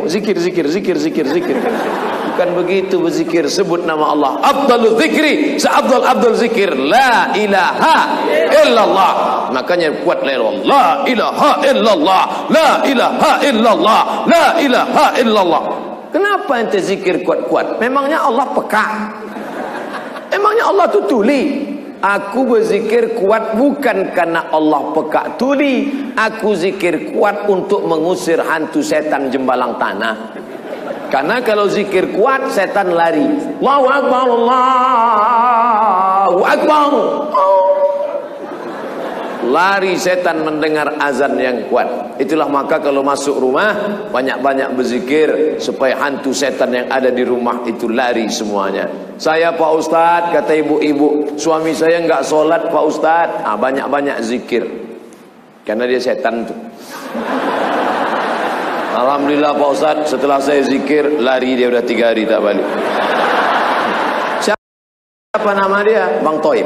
Zikir, zikir, zikir, zikir, zikir. Bukan begitu berzikir, sebut nama Allah. Afdalul zikri, seafdal zikir, la ilaha illallah. Makanya kuat la ilaha illallah, la ilaha illallah, la ilaha illallah. Kenapa ente zikir kuat-kuat? Memangnya Allah peka? Emangnya Allah tu tuli? Aku berzikir kuat bukan karena Allah peka tuli. Aku zikir kuat untuk mengusir hantu setan jembalang tanah. Karena kalau zikir kuat, setan lari. Allahu Akbar, Allahu Akbar. Lari setan mendengar azan yang kuat. Itulah maka kalau masuk rumah, banyak-banyak berzikir supaya hantu setan yang ada di rumah itu lari semuanya. Saya Pak Ustadz, kata ibu-ibu, suami saya enggak sholat Pak Ustadz. Banyak-banyak zikir. Karena dia setan tuh. Alhamdulillah Pak Ustadz, setelah saya zikir, lari dia udah 3 hari tak balik. Siapa nama dia? Bang Toib.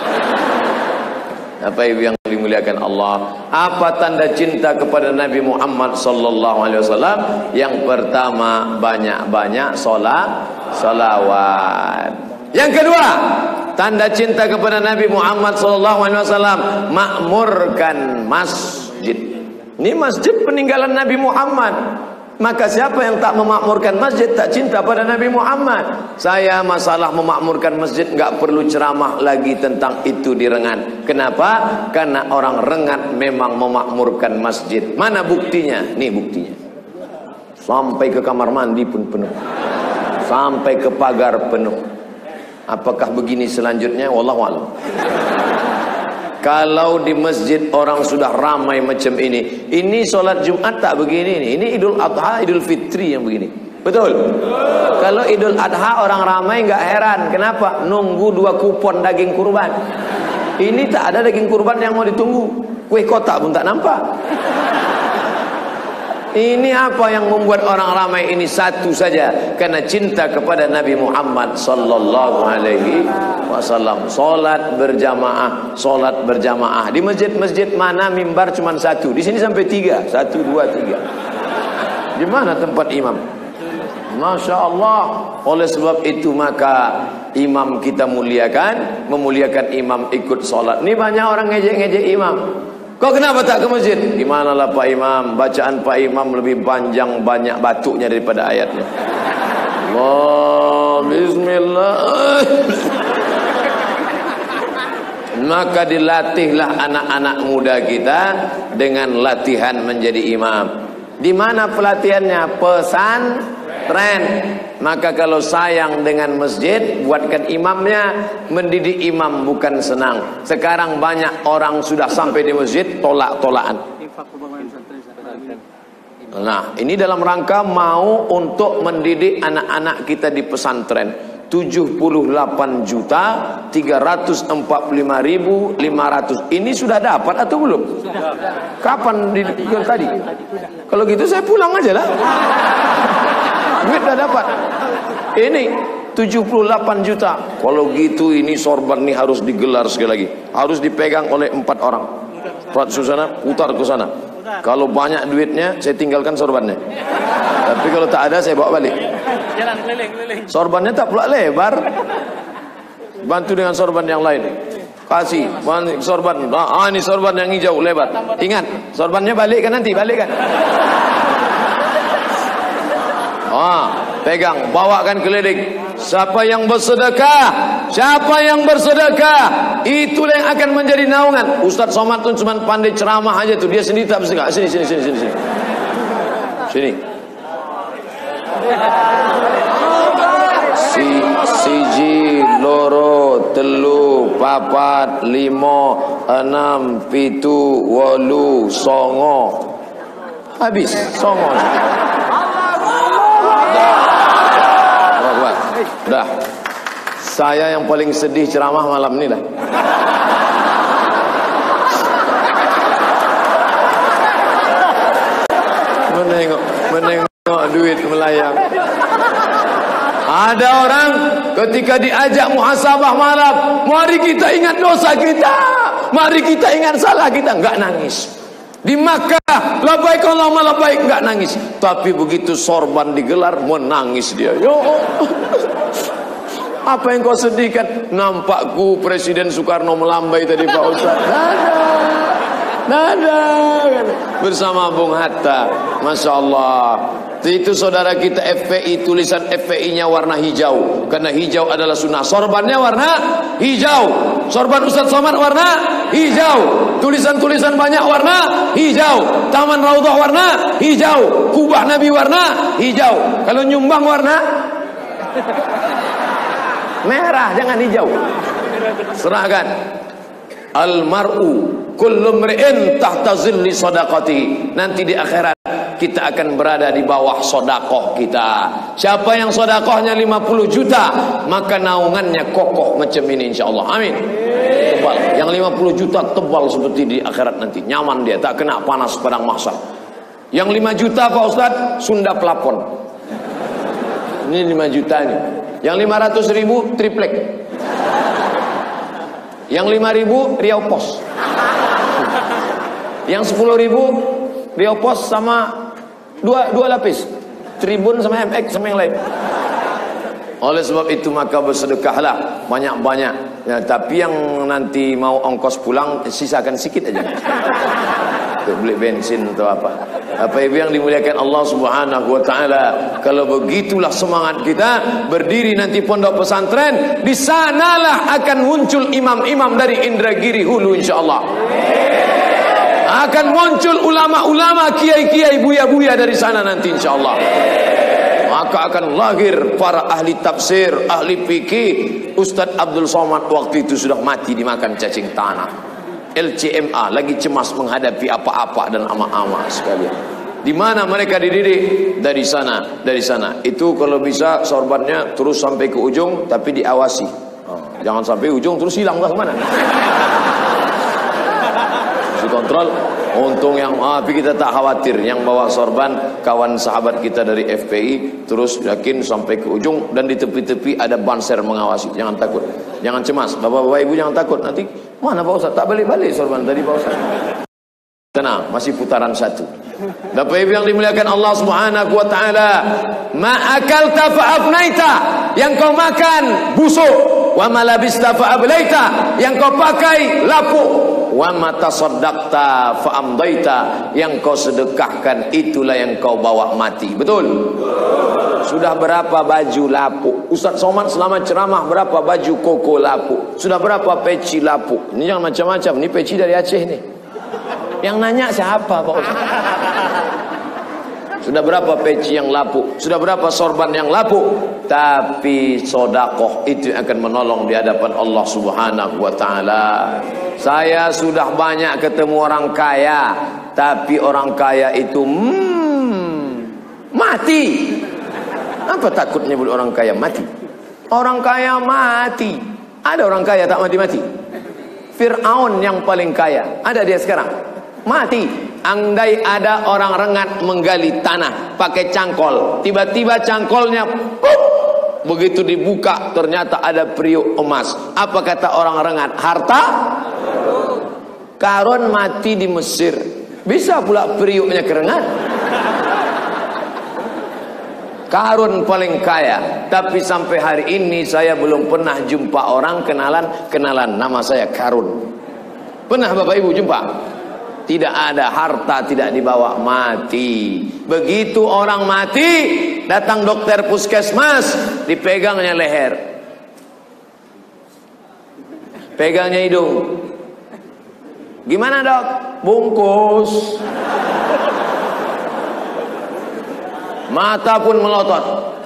Apa ibu yang dimuliakan Allah? Apa tanda cinta kepada Nabi Muhammad sallallahu alaihi wasallam? Yang pertama, banyak-banyak salawat. Yang kedua, tanda cinta kepada Nabi Muhammad sallallahu alaihi wasallam, makmurkan masjid. Ini masjid peninggalan Nabi Muhammad. Maka siapa yang tak memakmurkan masjid, tak cinta pada Nabi Muhammad. Saya masalah memakmurkan masjid enggak perlu ceramah lagi tentang itu di Rengat. Kenapa? Karena orang Rengat memang memakmurkan masjid. Mana buktinya? Nih buktinya. Sampai ke kamar mandi pun penuh. Sampai ke pagar penuh. Apakah begini selanjutnya? Wallahu a'lam. Kalau di masjid orang sudah ramai macam ini solat Jumat tak begini nih. Ini Idul Adha, Idul Fitri yang begini. Betul? Kalau Idul Adha orang ramai enggak heran. Kenapa? Nunggu 2 kupon daging kurban. Ini tak ada daging kurban yang mau ditunggu. Kue kotak pun tak nampak. Ini apa yang membuat orang ramai ini? Satu saja, karena cinta kepada Nabi Muhammad sallallahu alaihi wasallam. Salat berjamaah, salat berjamaah. Di masjid-masjid mana mimbar cuma 1? Di sini sampai 3. 1, 2, 3. Di mana tempat imam? Masya Allah. Oleh sebab itu maka imam kita muliakan, memuliakan imam ikut salat. Ini banyak orang ngejek-ngejek imam. Kau kenapa tak ke masjid? Di manalah Pak Imam? Bacaan Pak Imam lebih panjang, banyak batuknya daripada ayatnya. Allah, bismillah. Maka dilatihlah anak-anak muda kita dengan latihan menjadi imam. Di mana pelatihannya? Pesantren. Maka kalau sayang dengan masjid, buatkan imamnya. Mendidik imam bukan senang. Sekarang banyak orang sudah sampai di masjid tolak-tolakan. Nah, ini dalam rangka mau untuk mendidik anak-anak kita di pesantren. 78.345.500. Ini sudah dapat atau belum? Kapan dijual tadi? Kalau gitu saya pulang aja lah. Duit dah dapat. Ini 78 juta. Kalau gitu ini sorban nih harus digelar sekali lagi. Harus dipegang oleh 4 orang. Pak Susana putar ke sana. Kalau banyak duitnya saya tinggalkan sorbannya. Tapi kalau tak ada saya bawa balik. Jalan keliling-keliling. Sorbannya tak pula lebar. Bantu dengan sorban yang lain. Kasih sorban. Ini sorban yang hijau lebar. Ingat, sorbannya balikkan nanti, balikkan. Pegang, bawakan keliling. Siapa yang bersedekah, itulah yang akan menjadi naungan. Ustaz Somad tuh cuma pandai ceramah aja tuh, dia sendiri tak bersedekah. Sini. Siji, loro, telu, papat, limo, enam, pitu, wolu, songo. Habis, songo. Dah. Saya yang paling sedih ceramah malam ini dah. Menengok duit melayang. Ada orang ketika diajak muhasabah malam, mari kita ingat dosa kita, mari kita ingat salah kita, enggak nangis. Di Makkah, labbaik Allahumma labbaik, enggak nangis. Tapi begitu sorban digelar, menangis dia. Yo, apa yang kau sedihkan? Nampakku Presiden Soekarno melambai tadi Pak Ustaz. Nada. Bersama Bung Hatta. Masya Allah. Itu saudara kita FPI, tulisan FPI-nya warna hijau. Karena hijau adalah sunnah. Sorbannya warna hijau. Sorban Ustaz Somad warna hijau. Tulisan-tulisan banyak warna hijau. Taman Raudhah warna hijau. Kubah Nabi warna hijau. Kalau nyumbang warna merah, jangan hijau. Serahkan. Al-mar'u kullu mri'in tahta zilli shadaqati. Nanti di akhirat kita akan berada di bawah sedekah kita. Siapa yang sedekahnya 50 juta, maka naungannya kokoh macam ini insyaallah. Amin. Tebal. Yang 50 juta tebal seperti di akhirat nanti. Nyaman dia, tak kena panas padang mahsyar. Yang 5 juta Pak Ustaz, Sunda pelapon. Ini 5 juta ini. Yang 500 ribu triplek. Yang 5.000 Riau Pos. Yang 10.000 Riau Pos sama dua lapis. Tribun sama MX sama yang lain. Oleh sebab itu maka bersedekahlah banyak-banyak. Ya, tapi yang nanti mau ongkos pulang sisakan sikit aja. Beli bensin atau apa. Apa ibu yang dimuliakan Allah Subhanahu wa taala, kalau begitulah semangat kita berdiri nanti pondok pesantren, di sanalah akan muncul imam-imam dari Indragiri Hulu insyaallah. Akan muncul ulama-ulama, kiai-kiai, buya-buya dari sana nanti insyaallah. Maka akan lahir para ahli tafsir, ahli fikih. Ustaz Abdul Somad waktu itu sudah mati dimakan cacing tanah. LCMA lagi cemas menghadapi apa-apa dan ama-ama sekalian. Di mana mereka dididik? Dari sana, dari sana. Itu kalau bisa sorbannya terus sampai ke ujung, tapi diawasi. Jangan sampai ujung terus hilang lah kemana. Mesti kontrol. Untung yang tapi kita tak khawatir. Yang bawa sorban kawan sahabat kita dari FPI, terus yakin sampai ke ujung, dan di tepi-tepi ada banser mengawasi. Jangan takut, jangan cemas. Bapak-bapak ibu jangan takut. Nanti mana Pak Ustaz? Tak balik-balik sorban tadi Pak Ustaz. Tenang, masih putaran satu. Bapak ibu yang dimuliakan Allah Subhanahu wa taala, ma akalta fa afnaita, yang kau makan busuk, wa ma labista fa ablaita, yang kau pakai lapuk, wa ma tasaddaqta fa amdaita, yang kau sedekahkan itulah yang kau bawa mati. Betul? Sudah berapa baju lapuk? Ustaz Somad selama ceramah berapa baju koko lapuk? Sudah berapa peci lapuk? Ini jangan macam-macam, ini peci dari Aceh nih. Yang nanya siapa Pak Ustaz? Sudah berapa peci yang lapuk? Sudah berapa sorban yang lapuk? Tapi sedekah itu akan menolong di hadapan Allah Subhanahu wa taala. Saya sudah banyak ketemu orang kaya, tapi orang kaya itu mati. Apa takutnya buat orang kaya mati? Orang kaya mati. Ada orang kaya tak mati-mati? Fir'aun yang paling kaya, ada dia sekarang? Mati. Andai ada orang rengat menggali tanah pakai cangkol, tiba-tiba cangkolnya begitu dibuka ternyata ada periuk emas, apa kata orang rengat? Harta karun. Mati di Mesir, bisa pula periuknya kerengat. Karun paling kaya, tapi sampai hari ini saya belum pernah jumpa orang kenalan nama saya Karun. Pernah Bapak Ibu jumpa? Tidak ada, harta tidak dibawa, mati. Begitu orang mati, datang dokter puskesmas, dipegangnya leher, pegangnya hidung. Gimana dok? Bungkus. Mata pun melotot.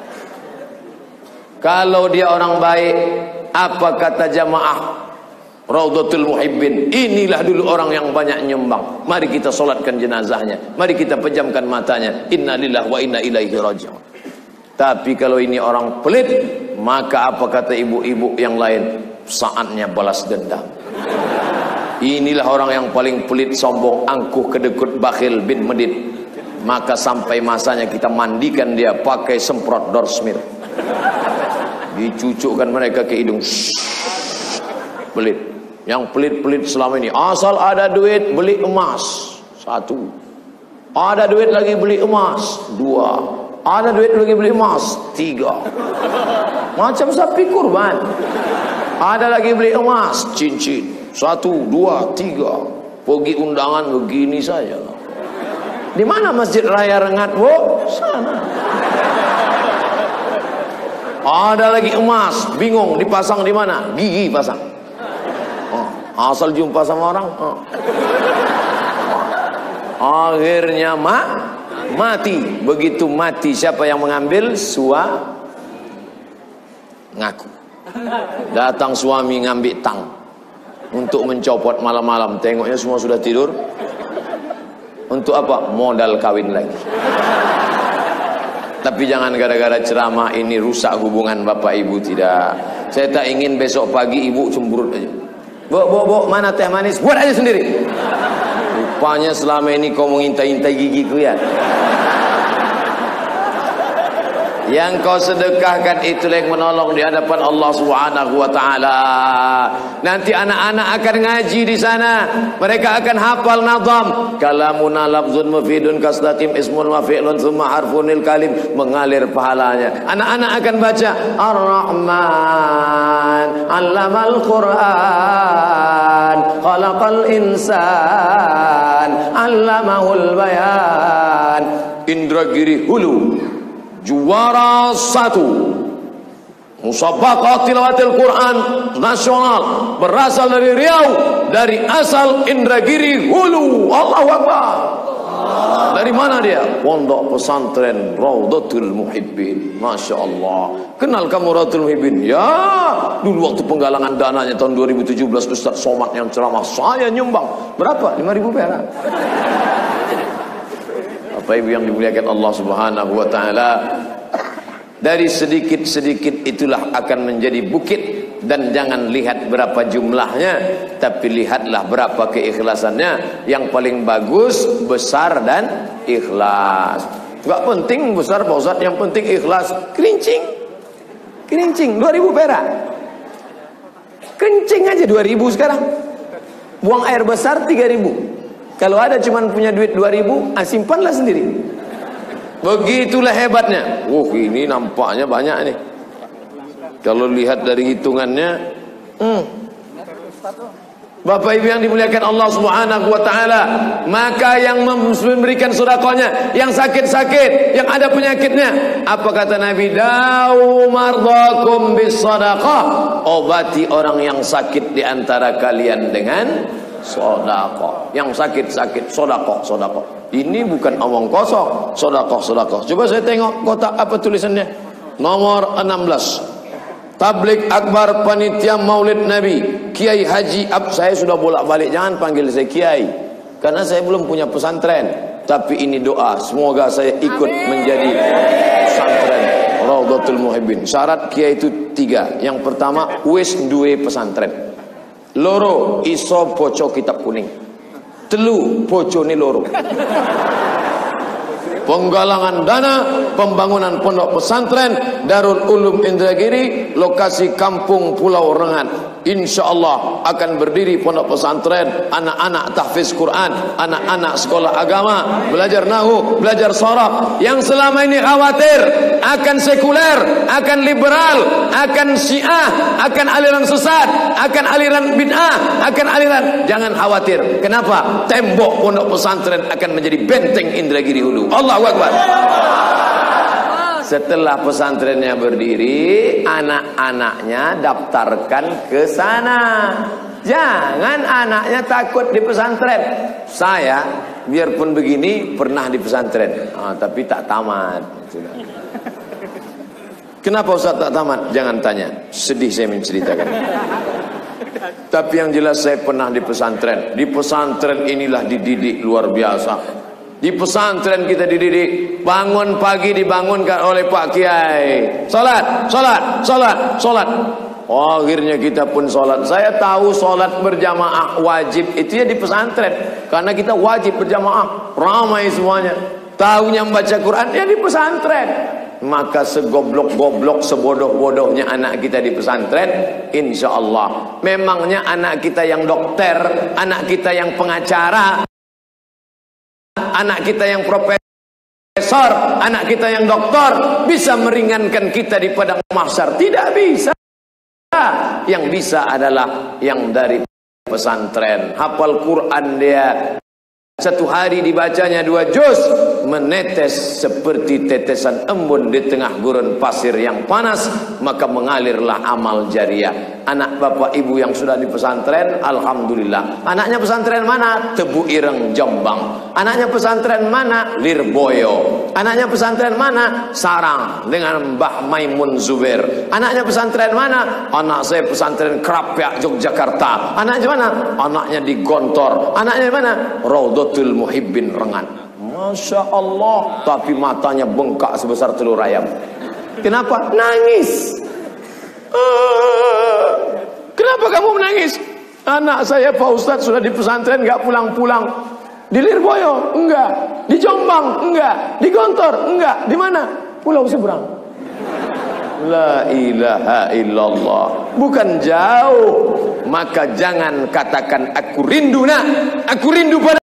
Kalau dia orang baik, apa kata jamaah Raudhatul Muhibbin? Inilah dulu orang yang banyak nyumbang. Mari kita solatkan jenazahnya, mari kita pejamkan matanya. Inna lillahi wa inna ilaihi raji'un. Tapi kalau ini orang pelit, maka apa kata ibu-ibu yang lain? Saatnya balas dendam. Inilah orang yang paling pelit, sombong, angkuh, kedekut, bakhil bin medit. Maka sampai masanya kita mandikan dia pakai semprot dorsmir. Dicucukkan mereka ke hidung. Pelit. Yang pelit-pelit selama ini, asal ada duit beli emas. Satu. Ada duit lagi beli emas. Dua. Ada duit lagi beli emas. Tiga. Macam sapi kurban. Ada lagi beli emas. Cincin. Satu, dua, tiga. Pergi undangan begini saja. Di mana Masjid Raya Rengat, Bu? Sana. Ada lagi emas. Bingung dipasang di mana? Gigi pasang. Asal jumpa sama orang. Akhirnya mati. Begitu mati, siapa yang mengambil? Ngaku. Datang suami ngambil tang untuk mencopot malam-malam. Tengoknya semua sudah tidur. Untuk apa? Modal kawin lagi. Tapi jangan gara-gara ceramah ini rusak hubungan bapak ibu. Tidak. Saya tak ingin besok pagi ibu cemburut aja. Bu, mana teh manis? Buat aja sendiri. Rupanya selama ini kau mengintai-intai gigiku ya. Yang kau sedekahkan itulah yang menolong di hadapan Allah Subhanahu wa taala. Nanti anak-anak akan ngaji di sana. Mereka akan hafal nazam. Kalamun lafzun mufidun kasdatim ismun wa fi'lun tsumma harfunil kalim, mengalir pahalanya. Anak-anak akan baca Ar-Rahman 'allamal Qur'an khalaqal insan 'allamahul bayan. Indragiri Hulu juara 1 musabaqah tilawatil Quran nasional berasal dari Riau, dari asal Indragiri Hulu. Allahu Akbar. Dari mana dia? Pondok pesantren Raudhatul Muhibbin. Masya Allah. Kenal kamu Raudhatul Muhibbin? Ya, dulu waktu penggalangan dananya tahun 2017 Ustaz Somad yang ceramah saya nyumbang berapa? 5.000 perak. Bapak Ibu yang dimuliakan Allah Subhanahu wa taala, dari sedikit-sedikit itulah akan menjadi bukit. Dan jangan lihat berapa jumlahnya, tapi lihatlah berapa keikhlasannya. Yang paling bagus besar dan ikhlas. Enggak penting besar Pak Ustaz, yang penting ikhlas. Kerincing 2.000 perak. Kencing aja 2.000 sekarang. Buang air besar 3.000. Kalau ada cuman punya duit 2.000, simpanlah sendiri. Begitulah hebatnya. Ini nampaknya banyak nih. Kalau lihat dari hitungannya, Bapak Ibu yang dimuliakan Allah Subhanahu wa taala, maka yang memberikan sedekahnya, yang sakit-sakit, yang ada penyakitnya, apa kata Nabi? Da'u mardakum bis sadaqah. Obati orang yang sakit di antara kalian dengan sedekah. Yang sakit-sakit sedekah. Ini bukan omong kosong. Sedekah. Coba saya tengok kotak apa tulisannya. Nomor 16. Tabligh Akbar Panitia Maulid Nabi Kiai Haji saya sudah bolak-balik, jangan panggil saya Kiai karena saya belum punya pesantren. Tapi ini doa, semoga saya ikut menjadi pesantren Raudhatul Muhibbin. Syarat Kiai itu 3. Yang pertama, wis duwe pesantren. Loro, iso boco kitab kuning. Telu, bojone loro. Penggalangan dana pembangunan pondok pesantren Darul Ulum Indragiri, lokasi Kampung Pulau Rengat. InsyaAllah akan berdiri pondok pesantren, anak-anak tahfiz Quran, anak-anak sekolah agama, belajar nahu, belajar sharaf. Yang selama ini khawatir akan sekuler, akan liberal, akan syiah, akan aliran sesat, akan aliran bid'ah, akan aliran, jangan khawatir. Kenapa? Tembok pondok pesantren akan menjadi benteng Indragiri Hulu. Allahu Akbar. Setelah pesantrennya berdiri, anak-anaknya daftarkan ke sana. Jangan anaknya takut di pesantren. Saya biarpun begini pernah di pesantren, tapi tak tamat. Kenapa Ustaz tak tamat? Jangan tanya. Sedih saya menceritakan. Tapi yang jelas saya pernah di pesantren. Di pesantren inilah dididik luar biasa. Di pesantren kita dididik, bangun pagi dibangunkan oleh Pak Kiai. Salat. Akhirnya kita pun salat. Saya tahu salat berjamaah wajib itu ya di pesantren, karena kita wajib berjamaah, ramai semuanya. Tahunya membaca Quran ya di pesantren. Maka segoblok-goblok, sebodoh-bodohnya anak kita di pesantren, insya Allah. Memangnya anak kita yang dokter, anak kita yang pengacara, anak kita yang profesor, anak kita yang doktor bisa meringankan kita di padang mahsyar? Tidak bisa. Yang bisa adalah yang dari pesantren, hafal Quran dia. Satu hari dibacanya 2 juz, menetes seperti tetesan embun di tengah gurun pasir yang panas, maka mengalirlah amal jariah. Anak bapak ibu yang sudah di pesantren, alhamdulillah. Anaknya pesantren mana? Tebu Ireng, Jombang. Anaknya pesantren mana? Lirboyo. Anaknya pesantren mana? Sarang dengan Mbah Maimun Zubair. Anaknya pesantren mana? Anak saya pesantren Krapyak, Yogyakarta. Anaknya mana? Anaknya di Gontor. Anaknya mana? Raudhatul Muhibbin, Rengan. Masya Allah. Tapi matanya bengkak sebesar telur ayam. Kenapa? Nangis. Kenapa kamu menangis? Anak saya Pak Ustadz sudah di pesantren gak pulang-pulang. Di Lirboyo? Enggak. Di Jombang? Enggak. Di Gontor? Enggak. Di mana? Pulau Seberang. La ilaha illallah. Bukan jauh. Maka jangan katakan aku rindu nak. Aku rindu pada